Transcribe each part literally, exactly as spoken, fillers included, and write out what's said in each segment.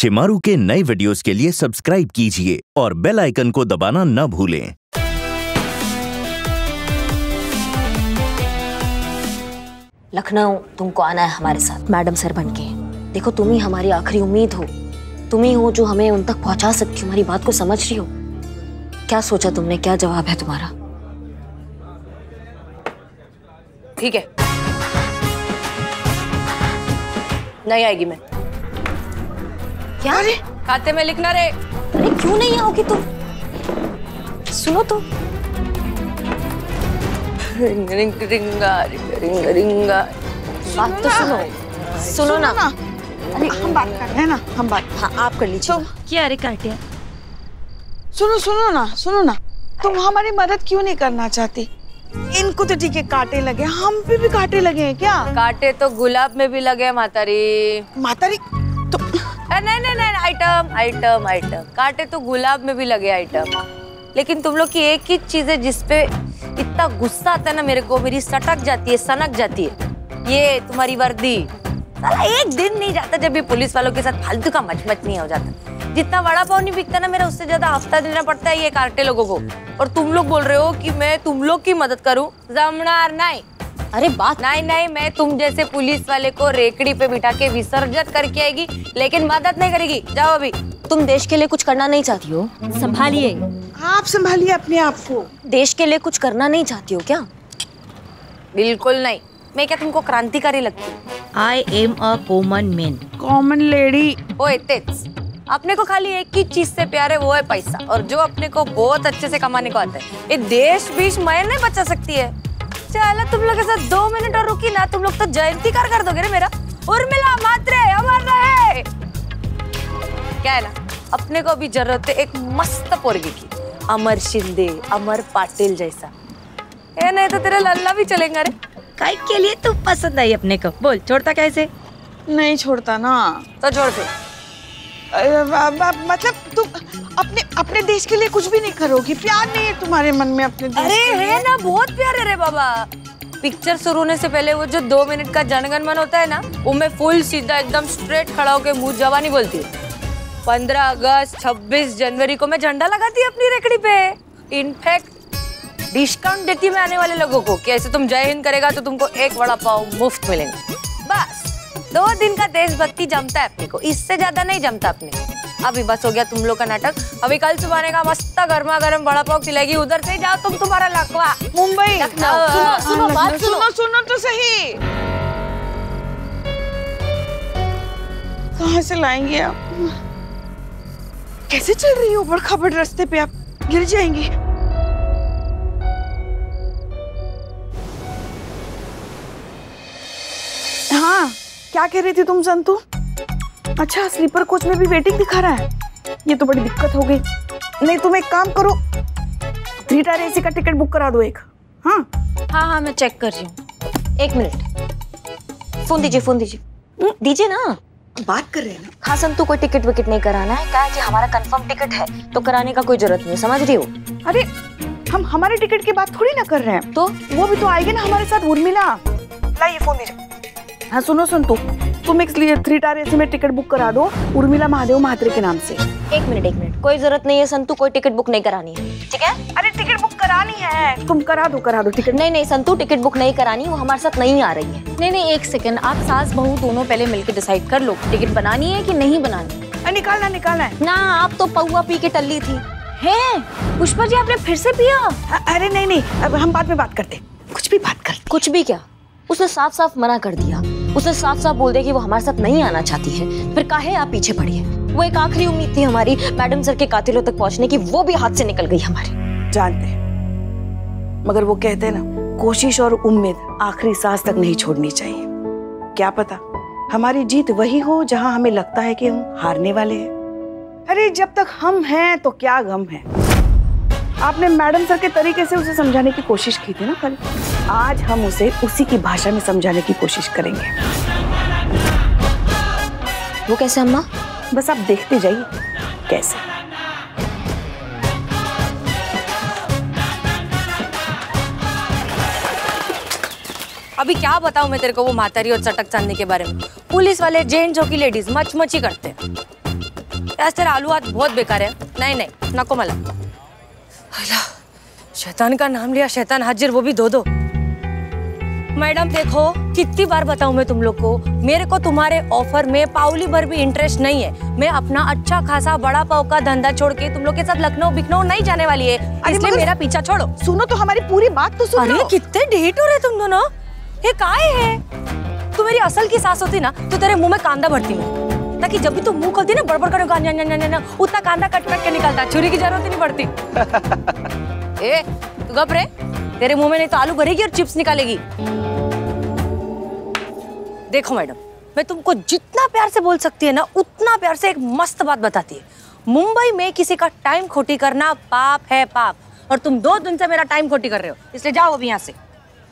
शिमारू के नए वीडियोस के लिए सब्सक्राइब कीजिए और बेल आइकन को दबाना न भूलें। लखनऊ तुमको आना है हमारे साथ मैडम सर बनके। देखो तुम ही हमारी आखिरी उम्मीद हो, तुम ही हो जो हमें उन तक पहुंचा सकती हो। हमारी बात को समझ रही हो? क्या सोचा तुमने, क्या जवाब है तुम्हारा? ठीक है, नहीं आएगी मैं। क्या? अरे खाते में लिखना रे। अरे क्यों नहीं आओगी तुम? सुनो तो। Ring ring ringa ring ring ringa. बात तो सुनो, सुनो ना। अरे हम बात कर रहे हैं ना, हम बात। हाँ आप कर लीजिए। क्या रे काटिया? सुनो सुनो ना, सुनो ना, तुम हमारी मदद क्यों नहीं करना चाहती? इनको तो ठीक है कांटे लगे, हम पे भी कांटे लगे हैं क्या? कांटे तो गुलाब में भी लगे मातारी। मातारी तो नहीं नहीं नहीं, आइटम आइटम आइटम। कांटे तो गुलाब में भी लगे आइटम। लेकिन तुम लोग की एक ही चीज है जिसपे इतना गुस्सा आता है ना मेरे को, मेरी सटक जाती है, सनक जाती है, ये तुम्हारी वर्दी। साला एक दिन नहीं जाता जब ये पुलिस वालों के साथ फालतू का मचमच नहीं हो जाता। जितना वड़ा पाव नहीं बिकता ना मेरा, उससे ज्यादा हफ्ता देना पड़ता है ये कार्टे लोगों को। और तुम लोग बोल रहे हो कि मैं तुम लोग की मदद करूं? जमनार नहीं। अरे बात नहीं नहीं, मैं तुम जैसे पुलिस वाले को रेकड़ी पे बिठा के विसर्जित करके आएगी, लेकिन मदद नहीं करेगी। जाओ अभी। तुम देश के लिए कुछ करना नहीं चाहती हो? संभालिए, आप संभालिए अपने आप को। देश के लिए कुछ करना नहीं चाहती हो क्या? बिल्कुल नहीं। मैं क्या तुमको क्रांतिकारी लगती हूँ? I am a common man. Common lady. ओए तेज, अपने को खाली एक ही चीज से प्यार है, वो है पैसा। और जो अपने को बहुत अच्छे से कमाने को आता है, ये देश बीच मैं नहीं बचा सकती है। चलो तुम लोग के साथ दो मिनट और रुकी ना, तुम लोग तो जयंती कर कर दोगे रे मेरा। उर्मिला मात्रे अमर रहे। क्या है ना, अपने को अभी जरूरत है एक मस्त पोरगी की, अमर शिंदे, अमर पाटिल जैसा। ये नहीं तो तेरे लल्ला भी चलेंगे रे। काय के लिए तू पसंद आई अपने को? बोल, छोड़ता कैसे? नहीं छोड़ता ना। तो छोड़ दे। मतलब तुम अपने अपने देश के लिए कुछ भी नहीं करोगी? प्यार नहीं है तुम्हारे मन में अपने देश अरे के लिए? है ना, बहुत प्यार है रे बाबा। पिक्चर शुरू होने से पहले वो जो दो मिनट का जनगण मन होता है ना, वो मैं फुल सीधा एकदम स्ट्रेट खड़ा होकर मुंह जवानी बोलती हूँ। पंद्रह अगस्त छब्बीस जनवरी को मैं झंडा लगाती है अपनी रेकड़ी पे। इनफैक्ट डिस्काउंट देती मैं आने वाले लोगों को कि ऐसे तुम जय हिंद करेगा तो तुमको एक वड़ा पाव मुफ्त मिलेंगे। बस दो दिन का देशभक्ति जमता है अपने को, इससे ज्यादा नहीं जमता अपने। अभी बस हो गया तुम लोग का नाटक। अभी कल सुबह का मस्त गर्मा गर्म वड़ा पाव खिलाएगी, उधर से जाओ तुम, तुम्हारा लकवा मुंबई। सुनो सुनो बात सुनो। सुनो सुनो तो सही। कहाँ से लाएंगे आप? कैसे चल रही हो ऊबड़ खाबड़ रास्ते पे? आप गिर जाएंगी। हाँ क्या कह रही थी तुम संतू? अच्छा स्लीपर कोच में भी वेटिंग दिखा रहा है, ये तो बड़ी दिक्कत हो गई। नहीं तुम एक काम करो, थ्री टायर एसी का टिकट बुक करा दो एक। हाँ हाँ हाँ मैं चेक कर रही हूँ, एक मिनट। फोन दीजिए, फोन दीजिए, दीजिए ना। बात कर रहे हैं ना। हाँ संतू, कोई टिकट विकेट नहीं कराना है। क्या है कि हमारा कंफर्म टिकट है तो कराने का कोई जरूरत नहीं, समझ रही हो? अरे हम हमारे टिकट की बात थोड़ी ना कर रहे हैं, तो वो भी तो आएगी ना हमारे साथ, उर्मिला। लाइए फोन दीजिए। हाँ सुनो संतू, तुम एक थ्री टायर एसी में टिकट बुक करा दो उर्मिला महादेव महात्रे के नाम से। एक मिनट एक मिनट, कोई जरूरत नहीं है संतू, कोई टिकट बुक नहीं करानी है, ठीक है? अरे टिकट बुक करानी है, तुम करा दो करा दो टिकट। नहीं नहीं संतू, टिकट बुक नहीं करानी, वो हमारे साथ नहीं आ रही है। नहीं नहीं एक सेकंड, आप सास बहू दोनों पहले मिलकर डिसाइड कर लो, टिकट बनानी है कि नहीं बनानी। निकालना निकालना है ना। आप तो पौवा पी के टल्ली थी। है पुष्पा जी, आपने फिर से पिया? अरे नहीं नहीं, अब हम बाद में बात करते, कुछ भी बात करते। कुछ भी क्या? उसने साफ साफ मना कर दिया, उसने साफ साफ बोल दिया कि वो हमारे साथ नहीं आना चाहती है। फिर काहे आप पीछे पड़ी है? वो एक आखिरी उम्मीद थी हमारी मैडम सर के कातिलों तक पहुंचने की, वो भी हाथ से निकल गई हमारी। जानते हैं, मगर वो कहते हैं ना, कोशिश और उम्मीद आखिरी सांस तक नहीं छोड़नी चाहिए। क्या पता हमारी जीत वही हो जहां हमें लगता है कि हम हारने वाले हैं। अरे जब तक हम हैं तो क्या गम है। आपने मैडम सर के तरीके से उसे समझाने की कोशिश की थी ना कल, आज हम उसे उसी की भाषा में समझाने की कोशिश करेंगे। वो कैसे अम्मा? बस आप देखते जाइए कैसे। अभी क्या बताऊं मैं तेरे को वो मातारी और चटक चांदनी के बारे में। पुलिस वाले जेंट्स की लेडीज मचमची करते हैं। आज तेरा आलू हाथ बहुत बेकार है। नहीं नहीं नको मला। शैतान का नाम लिया, शैतान हाजिर, वो भी दो दो। मैडम देखो, कितनी बार बताऊं मैं तुम लोग को, मेरे को तुम्हारे ऑफर में पाउली भर भी इंटरेस्ट नहीं है। मैं अपना अच्छा खासा बड़ा पाव का धंधा छोड़ के तुम लोग के साथ लखनऊ बिखनऊ नहीं जाने वाली है, इसलिए मेरा पीछा छोड़ो। सुनो तो हमारी पूरी बात तो सुनो। अरे कितने ढीठ हो रहे तुम दोनों, ये काहे है? तू मेरी असल की सास होती ना तो तेरे मुंह में कांदा भरती मैं, ताकि जब भी तू मुंह खोलती ना बड़बड़ कर उतना कांदा कट कट के निकलता, छुरी की जरूरत ही नहीं पड़ती। ए तू गप रे, तेरे मुंह में नहीं तो आलू भरेगी और चिप्स निकालेगी। देखो मैडम, मैं तुमको जितना प्यार से बोल सकती है ना उतना प्यार से एक मस्त बात बताती है। मुंबई में किसी का टाइम खोटी करना पाप है, पाप। और तुम दो दिन से मेरा टाइम खोटी कर रहे हो, इसलिए जाओ अभी यहाँ से।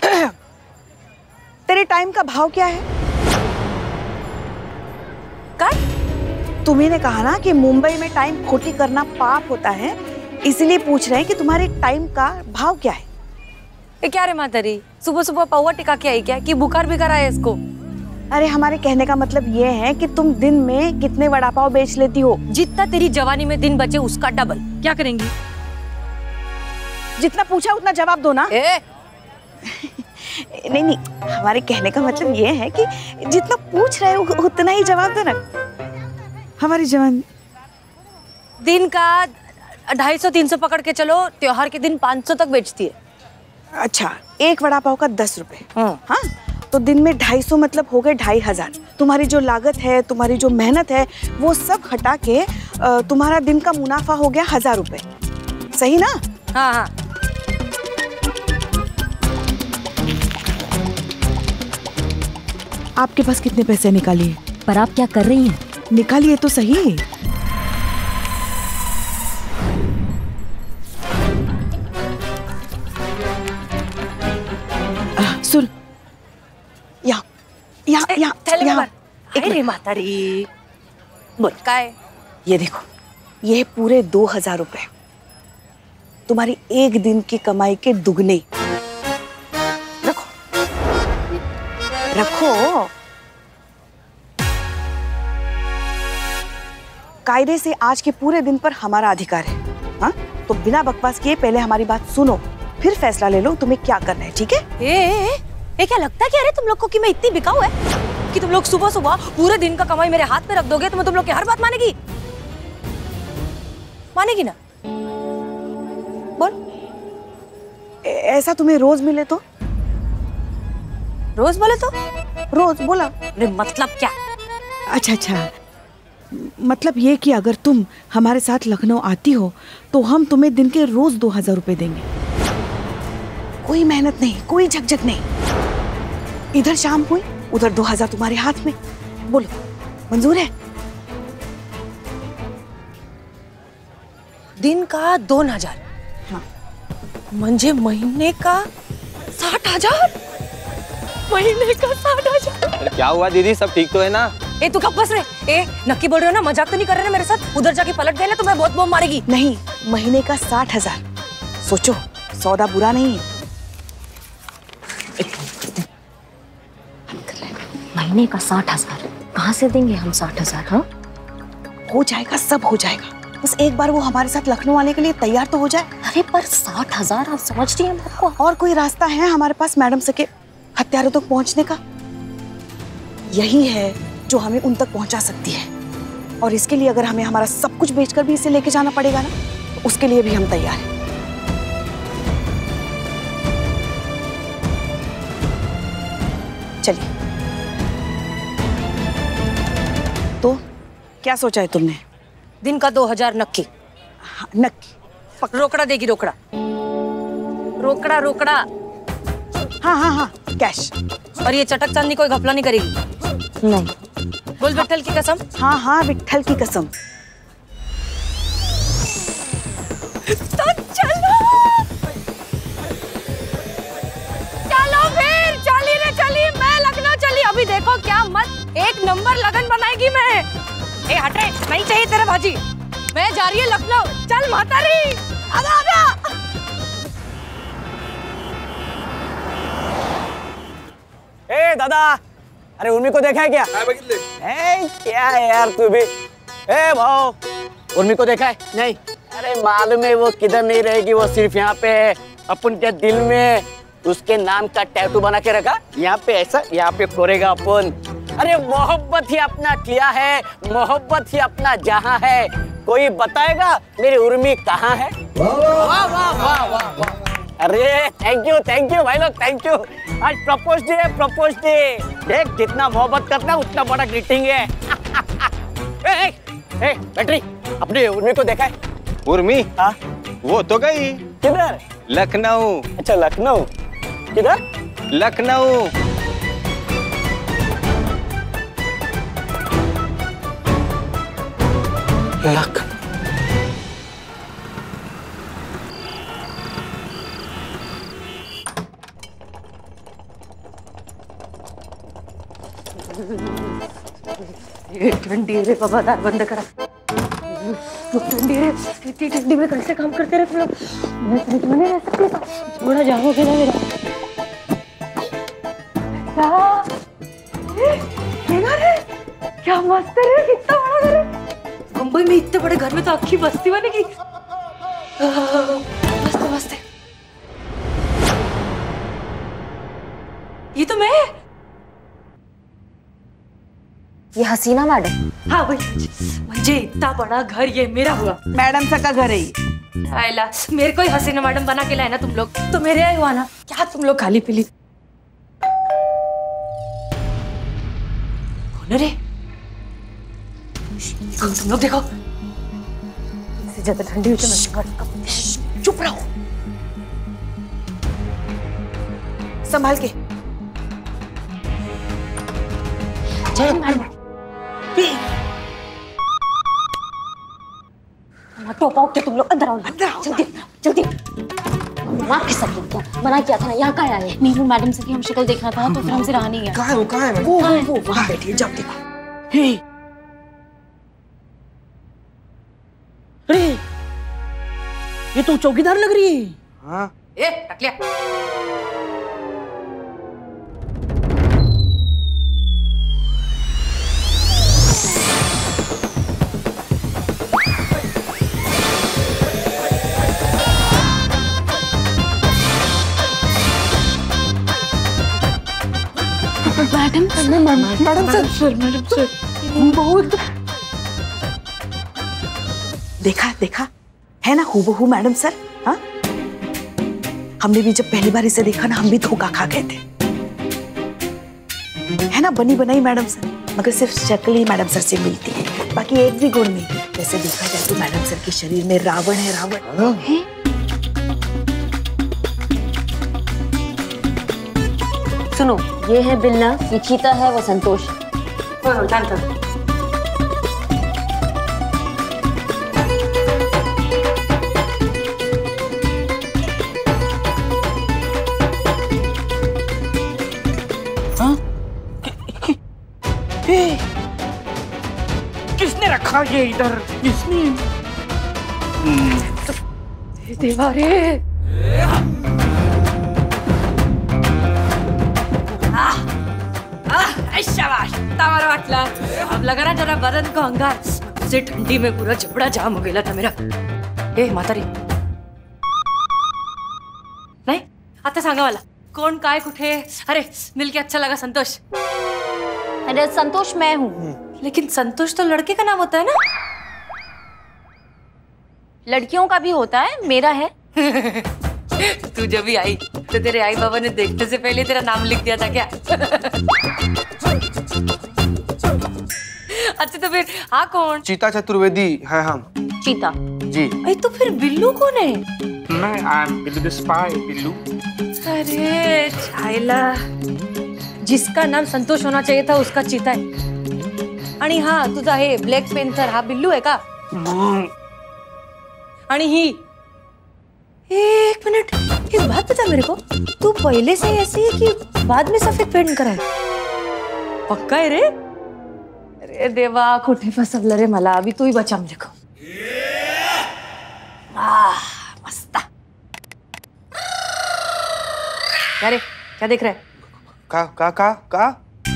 तेरे टाइम का भाव क्या है? क्या? तुम्ही ने कहा ना कि मुंबई में टाइम खोटी करना पाप होता है, इसलिए पूछ रहे हैं कि तुम्हारे टाइम का भाव क्या है। ये क्या रे मातारी, सुबह सुबह पौवा टिका के आई क्या कि बुखार भी करा है इसको? अरे हमारे कहने का मतलब ये है कि तुम दिन में कितने वड़ा पाव बेच लेती हो? जितना तेरी जवानी में दिन बचे उसका डबल। क्या करेंगी? जितना पूछा उतना जवाब दो ना। ए? नहीं नहीं, हमारे कहने का मतलब ये है कि जितना पूछ रहे हो उतना ही जवाब दो ना। हमारी जवान दिन का ढाई सौ तीन सौ पकड़ के चलो, त्योहार के दिन पाँच सौ तक बेचती है। अच्छा, एक वड़ा पाव का दस रुपए। हाँ हाँ, तो दिन में ढाई सौ मतलब हो गए ढाई हजार। तुम्हारी जो लागत है, तुम्हारी जो मेहनत है, वो सब हटा के तुम्हारा दिन का मुनाफा हो गया हजार रुपए। सही ना? हाँ हाँ। आपके पास कितने पैसे निकालिए? पर आप क्या कर रही हैं? निकालिए तो सही। आ, सुन, यहाँ यहाँ यहाँ यहाँ एक मिनट मातारी बोल का है? ये देखो, ये पूरे दो हजार रुपए तुम्हारी एक दिन की कमाई के दुगने। रखो रखो। कायदे से आज के पूरे दिन पर हमारा अधिकार है। हाँ, तो बिना बकवास किए पहले हमारी बात सुनो, फिर फैसला ले लो तुम्हें क्या करना है। ठीक है? ए, ए, ए, ए, क्या लगता है कि अरे तुम लोग को कि मैं इतनी बिकाऊ है कि तुम लोग सुबह सुबह पूरे दिन का कमाई मेरे हाथ में रख दोगे तो मैं तुम लोग की हर बात मानेगी? मानेगी ना? बोल। ऐसा तुम्हें रोज मिले तो? रोज बोले तो? रोज बोला। अरे मतलब क्या? अच्छा अच्छा, मतलब ये कि अगर तुम हमारे साथ लखनऊ आती हो तो हम तुम्हें दिन के रोज दो हजार रुपए देंगे। कोई मेहनत नहीं, कोई झकझक नहीं। इधर शाम हुई, उधर दो हजार तुम्हारे हाथ में। बोलो, मंजूर है? दिन का दोन हजार? हाँ। म्हणजे महीने का साठ हजार? महीने का साठ हजार? क्या हुआ दीदी, सब ठीक तो है ना? ए तू कब बस रे? ए नक्की बोल रहे हो ना? मजाक तो नहीं कर रहे ना मेरे साथ? उधर जाके पलट गए ना तो मैं बहुत बम मारेगी। नहीं, महीने का साठ हजार। सोचो, सौदा बुरा नहीं है। महीने का साठ हजार कहाँ से देंगे हम? साठ हजार? हाँ, हो जाएगा, सब हो जाएगा। बस एक बार वो हमारे साथ लखनऊ आने के लिए तैयार तो हो जाए। अरे पर साठ हजार आप समझ रही हैं बात को? और कोई रास्ता है हमारे पास मैडम सके हत्यारों तक पहुंचने का? यही है जो हमें उन तक पहुंचा सकती है। और इसके लिए अगर हमें हमारा सब कुछ बेचकर भी इसे लेके जाना पड़ेगा ना, तो उसके लिए भी हम तैयार हैं। चलिए। तो क्या सोचा है तुमने? दिन का दो हजार नक्की? हाँ, नक्की। रोकड़ा देगी? रोकड़ा रोकड़ा रोकड़ा। हाँ हाँ हाँ, कैश। और ये चटक चांदी कोई घपला नहीं करेगी? नहीं। बोल विट्ठल की कसम। हाँ हाँ, विट्ठल की कसम। तो चलो चलो फिर, चली रे चली, मैं लखनऊ चली। अभी देखो क्या मत एक नंबर लगन बनाएगी मैं। ए हटे, नहीं चाहिए तेरा भाजी। मैं जा रही है लखनऊ। चल मातारी, आजा आजा। ए दादा, अरे उर्मी को देखा है क्या? ए क्या है यार तू भी? ए भाव, उर्मी को देखा है? नहीं। अरे मालूम है वो किधर नहीं रहेगी, वो सिर्फ यहाँ पे है, अपन के दिल में उसके नाम का टैटू बना के रखा, यहाँ पे ऐसा, यहाँ पे कोरेगा अपन। अरे मोहब्बत ही अपना किया है, मोहब्बत ही अपना जहां है। कोई बताएगा मेरी उर्मी कहाँ है? वाह वाह वाह वाह वाह। अरे थैंक यू थैंक यू भाई लोग, थैंक यू। आज प्रपोज डे है, प्रपोज डे। देख जितना मोहब्बत करना उतना बड़ा ग्रीटिंग है। ए, ए, ए, बैटरी अपने उर्मी को देखा है? उर्मी? हाँ वो तो गई। किधर? लखनऊ। अच्छा लखनऊ, किधर? लखनऊ। लख ठंडी रे बाबा, दार बंद करा। ठंडी रे, इतनी ठंडी में कैसे काम करते रहे तुम लोग? मैं फ्रिज में नहीं रह सकती, थोड़ा जाम हो गया ना मेरा। क्या रे, क्या मस्त है रे, कितना बड़ा घर है। मुंबई में इतने बड़े घर में तो अक्खी बस्ती बनेगी। मस्त मस्त है। ये तो मैं, ये हसीना मैडम। हाँ भाई, मुझे इतना बड़ा घर ये मेरा हुआ। मैडम सा का घर है ये। आयला, मेरे को ही हसीना मैडम बना के लाए ना तुम लोग, तो मेरे यहाँ हुआ ना। क्या तुम लोग खाली पीली? कौन है रे? तुम तुम लोग देखो, इससे ज्यादा ठंडी हुई तो मैं चुप रहो। संभाल के। चल मैडम, टोपा उठ के तुम लोग अंदर आओ, अंदर आओ जल्दी जल्दी। दिमाग किस सब क्या बना किया था ना, यहाँ का आया है? नीरू मैडम से की हम शक्ल देखना था तो फिर हमसे रहा नहीं गया। कहाँ है वो, कहाँ है वो? वो वहाँ बैठी है, जाओ देखो। हे अरे ये तो चौकीदार लग रही है। हाँ। ए टकलिया, madam madam sir sir madam sir बहुत देखा देखा है ना, हूबहू मैडम सर। हाँ, हमने भी जब पहली बार इसे देखा ना, हम भी धोखा खा गए थे। है ना, बनी बनाई मैडम सर, मगर सिर्फ शक्ल ही मैडम सर से मिलती है, बाकी एक भी गुण नहीं। वैसे देखा जाए तो मैडम सर के शरीर में रावण है, रावण है। सुनो, ये है बिल्ला, ये चीता है, वो संतोष। हाँ? किसने रखा ये इधर? किसने? दीवारे शाबाश, तावर वाटला। अब लगा ना जरा बदन को अंगार, से ठंडी में पूरा जबड़ा जाम हो गया था मेरा। ए म्हातारी, नाही आता सांगा मला कोण काय कुठे? अरे मिलके अच्छा लगा संतोष। अरे संतोष मैं हूँ। लेकिन संतोष तो लड़के का नाम होता है ना? लड़कियों का भी होता है, मेरा है। तू जब भी आई तो तेरे आई बाबा ने देखने से पहले तेरा नाम लिख दिया था क्या? अच्छा तो फिर हाँ कौन? चीता चतुर्वेदी है हम। चीता जी। अरे तो फिर बिल्लू कौन है? मैं I am Billu the spy, Billu. अरे छायला, जिसका नाम संतोष होना चाहिए था उसका चीता है। आणि हाँ तुझा हे ब्लॅक पेंथर हा बिल्लू है का? आणि ही एक मिनट, एक बात बता मेरे को, तू पहले से ऐसी है कि बाद में सफेद पेंट करा है? पक्का है रे? अरे देवा, कुठे फसवलं रे मला, अभी तू ही बचा मेरे को। आह मस्त। क्या रे, क्या देख रहा है? का का का का?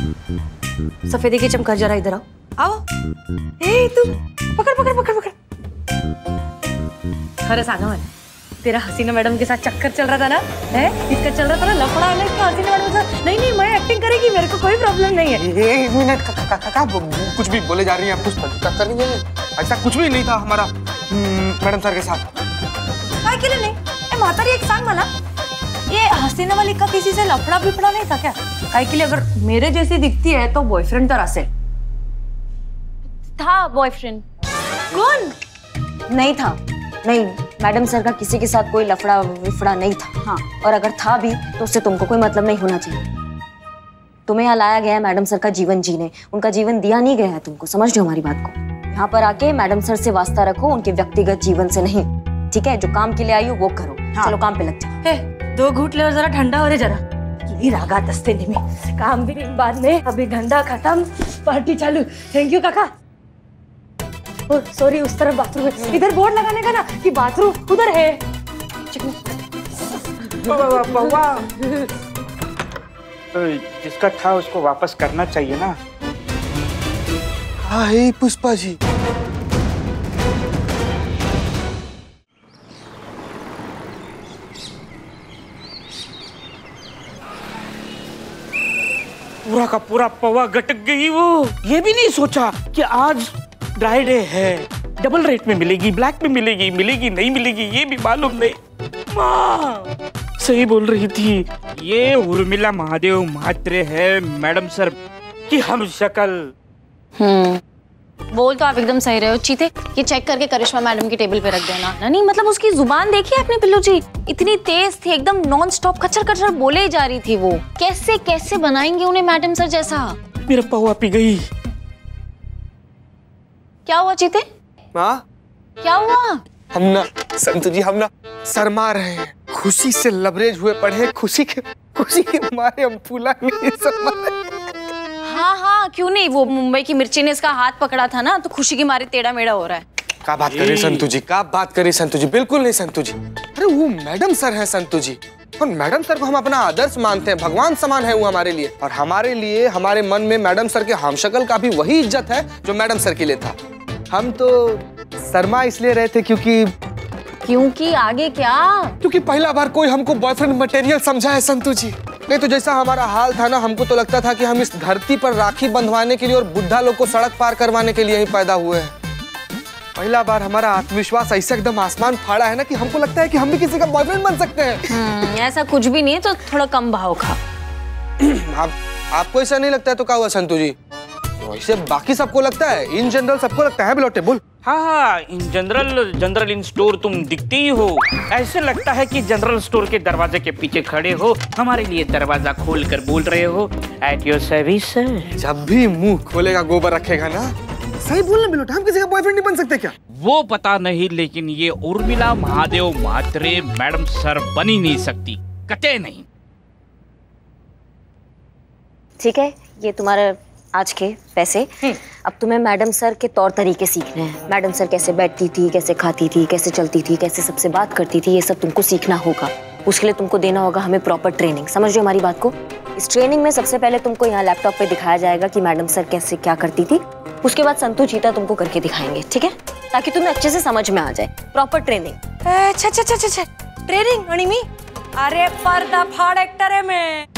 सफेदी की चमक, जरा इधर आओ। आओ। ए तू पकड़ पकड़ पकड़ पकड़। खरं सांगा मला, तेरा हसीना मैडम के साथ चक्कर चल रहा था ना, है इसका चल रहा था ना लफड़ा अलग का हसीना मैडम के साथ। नहीं नहीं मैं एक्टिंग करेगी, मेरे को कोई प्रॉब्लम नहीं है। एक मिनट का, का, का, का, कुछ भी बोले जा रही हैं पुष्पा, कर नहीं है, ऐसा कुछ भी नहीं था हमारा मैडम सर के साथ। काय केलं नाही? ए म्हातारी एक सांग मला, ये हसीना वाली का किसी से लफड़ा बिफड़ा नहीं था क्या? काय के लिए अगर मेरे जैसी दिखती है तो बॉयफ्रेंड तर असेल। था बॉयफ्रेंड। कौन? नहीं था, नहीं मैडम सर का किसी के साथ कोई लफड़ा विफड़ा नहीं था। हाँ, और अगर था भी तो उससे तुमको कोई मतलब नहीं होना चाहिए। तुम्हें यहाँ लाया गया है मैडम सर का जीवन जीने, उनका जीवन दिया नहीं गया है तुमको, समझ रहे हो हमारी बात को? यहाँ पर आके मैडम सर से वास्ता रखो, उनके व्यक्तिगत जीवन से नहीं, ठीक है? जो काम के लिए आई हो वो करो। हाँ। चलो काम पे लग जाओ। हे, दो घूट ले और जरा ठंडा हो रे जरा। यही रागा दस्ते में काम भी बाद में, अभी धंधा खत्म, पार्टी चालू। थैंक यू काका। सॉरी उस तरफ बाथरूम है, इधर बोर्ड लगाने का ना कि बाथरूम उधर है। तो जिसका था उसको वापस करना चाहिए ना। हाँ हे पुष्पा जी, पूरा का पूरा पवा गटक गई वो। ये भी नहीं सोचा कि आज ड्राई डे है, डबल रेट में मिलेगी, ब्लैक में मिलेगी, मिलेगी नहीं मिलेगी ये भी मालूम नहीं। माँ सही बोल रही थी, ये उर्मिला महादेव म्हात्रे है मैडम सर की हम शक्ल। हम्म, बोल तो आप एकदम सही रहे हो चीते। ये चेक करके करिश्मा मैडम की टेबल पे रख देना। ना नहीं मतलब उसकी जुबान देखी आपने पिल्लू जी, इतनी तेज थी, एकदम नॉन स्टॉप कचर कचर बोले ही जा रही थी वो। कैसे कैसे बनाएंगे उन्हें मैडम सर जैसा? मेरा पवा पी गई। क्या हुआ चीते? माँ क्या हुआ? हम ना संतु जी, हम ना शर्मा रहे हैं, खुशी से लबरेज हुए पड़े हैं, खुशी के खुशी के मारे हम फूला नहीं शर्मा रहे। हाँ हाँ क्यों नहीं, वो मुंबई की मिर्ची ने इसका हाथ पकड़ा था ना, तो खुशी के मारे टेढ़ा मेढ़ा हो रहा है। क्या बात कर रही संतु जी, क्या बात कर रही संतु जी, बिल्कुल नहीं संतु जी। अरे वो मैडम सर है संतु जी, और मैडम सर को हम अपना आदर्श मानते हैं, भगवान समान है वो हमारे लिए, और हमारे लिए हमारे मन में मैडम सर के हमशक्ल का भी वही इज्जत है जो मैडम सर के लिए था। हम तो शर्मा इसलिए रहे थे क्योंकि क्योंकि आगे क्या? क्योंकि पहला बार कोई हमको बॉयफ्रेंड मटेरियल समझा है संतु जी। नहीं तो जैसा हमारा हाल था ना, हमको तो लगता था कि हम इस धरती पर राखी बंधवाने के लिए और बुढ़ा लोग को सड़क पार करवाने के लिए ही पैदा हुए हैं। पहला बार हमारा आत्मविश्वास ऐसे एकदम आसमान फाड़ा है ना कि हमको लगता है कि हम भी किसी का बॉयफ्रेंड बन सकते हैं। ऐसा कुछ भी नहीं है, तो थोड़ा कम भाव खा। आप आपको ऐसा नहीं लगता है तो क्या हुआ संतु जी? वैसे बाकी सबको लगता है, इन जनरल सबको लगता है बिलोटे बोल। हाँ हाँ in general general in store तुम दिखती ही हो, ऐसे लगता है कि जनरल स्टोर के दरवाजे के पीछे खड़े हो, हमारे लिए दरवाजा खोल कर बोल रहे हो एट योर सर्विस सर। जब भी मुंह खोलेगा गोबर रखेगा ना। सही बोलना बिलोटे, हम किसी का बॉयफ्रेंड नहीं बन सकते क्या? वो पता नहीं, लेकिन ये उर्मिला महादेव म्हात्रे मैडम सर बन ही नहीं सकती, कतई नहीं। ठीक है, ये तुम्हारा आज के पैसे। अब तुम्हें मैडम सर के तौर तरीके सीखने हैं। मैडम सर कैसे बैठती थी, कैसे खाती थी, कैसे चलती थी, कैसे सबसे बात करती थी, ये सब तुमको सीखना होगा। उसके लिए तुमको देना होगा हमें प्रॉपर ट्रेनिंग। समझ रहे हो हमारी बात को? इस ट्रेनिंग में सबसे पहले तुमको यहाँ लैपटॉप पे दिखाया जाएगा कि मैडम सर कैसे क्या करती थी। उसके बाद संतु चीता तुमको करके दिखाएंगे, ठीक है? ताकि तुम्हें अच्छे से समझ में आ जाए। Proper training. अच्छा अच्छा अच्छा अच्छा ट्रेनिंग आणि मी अरे पर्दाफाड़ एक्टर है मैं।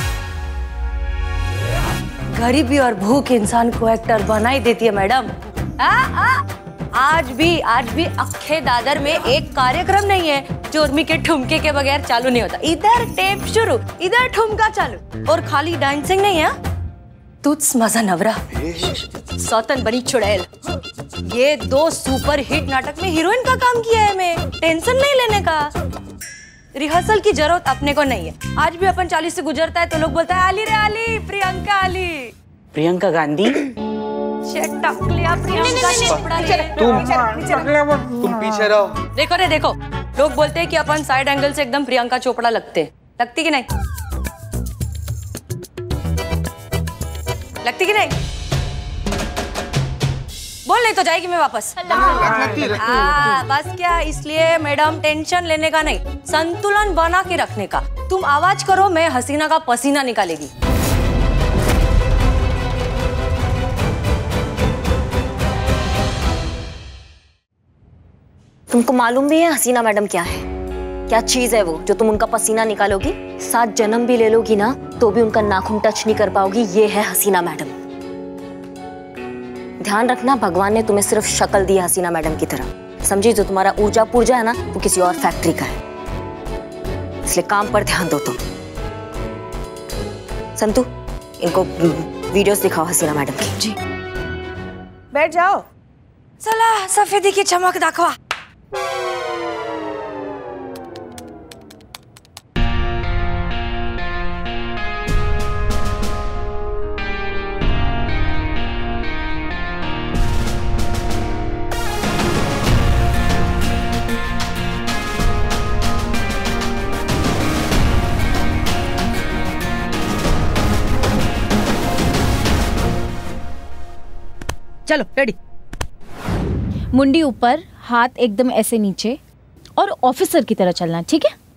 गरीबी और भूख इंसान को एक्टर बना ही देती है मैडम। आ, आ, आज भी आज भी अखे दादर में एक कार्यक्रम नहीं है जो उर्मी के ठुमके के बगैर चालू नहीं होता। इधर टेप शुरू, इधर ठुमका चालू, और खाली डांसिंग नहीं है। तूच माझा नवरा, सौतन बनी चुड़ैल, ये दो सुपर हिट नाटक में हीरोइन का काम किया है। मैं टेंशन नहीं लेने का, रिहर्सल की जरूरत अपने को नहीं है। आज भी अपन चालीस से गुजरता है तो लोग बोलता है आली रे आली, प्रियंका आली। प्रियंका गांधी टकलिया प्रियंका चोपड़ा रे। तुम तुम पीछे रहो। देखो रे देखो, लोग बोलते हैं कि अपन साइड एंगल से एकदम प्रियंका चोपड़ा लगते, लगती कि नहीं? लगती कि नहीं? बोल नहीं तो जाएगी मैं वापस। आ, बस क्या, इसलिए मैडम टेंशन लेने का नहीं, संतुलन बना के रखने का। तुम आवाज करो, मैं हसीना का पसीना निकालेगी। तुमको मालूम भी है हसीना मैडम क्या है? क्या चीज है वो जो तुम उनका पसीना निकालोगी, सात जन्म भी ले लोगी ना तो भी उनका नाखून टच नहीं कर पाओगी। ये है हसीना मैडम। ध्यान रखना, भगवान ने तुम्हें सिर्फ शक्ल दी है हसीना मैडम की तरह, समझी? जो तुम्हारा ऊर्जा पूर्जा है ना वो किसी और फैक्ट्री का है, इसलिए काम पर ध्यान दो तुम। संतू, इनको वीडियोस दिखाओ हसीना मैडम की। जी। बैठ जाओ। चला सफेदी की चमक दाखवा। चलो रेडी। मुंडी ऊपर, हाथ एकदम ऐसे नीचे और ऑफिसर की तरह चलना, ठीक है?